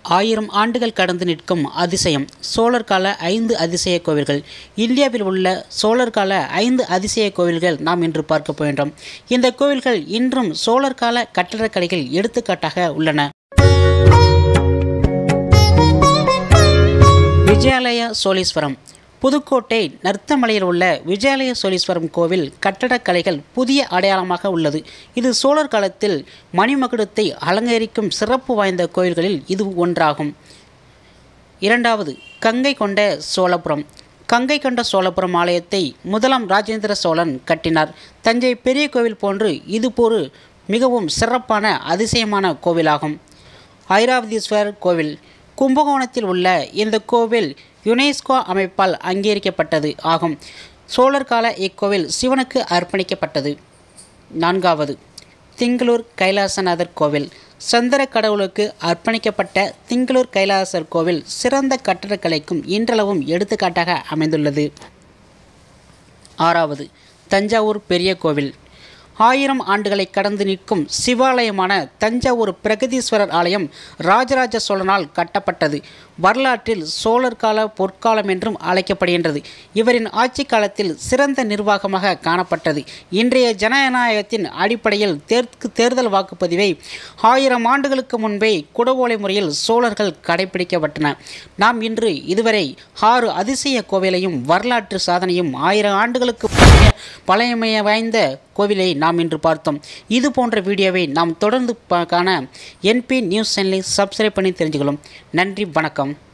1000 ஆண்டுகள் கடந்து நிற்கும் அதிசயம் சோழர் கால 5 அதிசய கோவில்கள். இந்தியாவில் உள்ள சோழர் கால 5 அதிசய கோவில்கள் நாம் இன்று பார்க்க போகின்றோம். இந்த கோவில்கள் இன்றும் சோழர் கால கட்டடக்கலைகள் எடுத்துக்காட்டாக உள்ளன. விஜயாலய சோழீஸ்வரம். புதுக்கோட்டை நர்த்தமலையில் உள்ள விஜயாலய சோழீஸ்வரம் கோவில் கட்டடக்கலைகள் புதிய அடையாளமாக உள்ளது. இது சோழர் காலத்தில் மணிமகுடத்தை அலங்கரிக்கும் சிறப்பு வாய்ந்த கோவில்களில் இது ஒன்றாகும். இரண்டாவது, கங்கை கொண்ட சோழபுரம். கங்கை கொண்ட சோழபுரம் ஆலயத்தை முதலாம் ராஜேந்திர சோழன் கட்டினார். தஞ்சை பெரிய கோவில் போன்று இது ஒரு மிகவும் சிறப்பான அதிசயமான கோவிலாகும். ஐராவதீஸ்வரர் கோவில். கும்பகோணத்தில் உள்ள இந்த கோவில் யுனெஸ்கோ அமைப்பால் அங்கீகரிக்கப்பட்டது ஆகும். சோழர் கால இக்கோவில் சிவனுக்கு அர்ப்பணிக்கப்பட்டது. நான்காவது, திங்களூர் கைலாசநாதர் கோவில். சந்திர கடவுளுக்கு அர்ப்பணிக்கப்பட்ட திங்களூர் கைலாசர் கோவில் சிறந்த கட்டடக்கலைக்கும் இன்றளவும் எடுத்துக்காட்டாக அமைந்துள்ளது. ஆறாவது, தஞ்சாவூர் பெரிய கோவில். 1000 ஆண்டுகளை கடந்து நிற்கும் சிவாலயமான தஞ்சாவூர் பிரகதீஸ்வரர் ஆலயம் ராஜராஜ சோழனால் கட்டப்பட்டது. வரலாற்றில் சோழர் கால பொற்காலம் என்றும் அழைக்கப்படுகின்றது. இவரின் ஆட்சி காலத்தில் சிறந்த நிர்வாகமாக காணப்பட்டது. இன்றைய ஜனநாயகத்தின் அடிப்படையில் தேர்தல் வாக்குப்பதிவை 1000 ஆண்டுகளுக்கு முன்பே குடவோலை முறையில் சோழர்கள் கடைபிடிக்கப்பட்டன. நாம் இன்று இதுவரை 6 அதிசய கோவிலையும் வரலாற்று சாதனையும் 1000 ஆண்டுகளுக்கு பழமைய வாய்ந்த கோவிலை நாம் இன்று பார்த்தோம். இது போன்ற வீடியோவை நாம் தொடர்ந்து காண என்பி நியூஸ் சேனலை சப்ஸ்கிரைப் பண்ணி தெரிஞ்சுக்கலாம். நன்றி, வணக்கம்.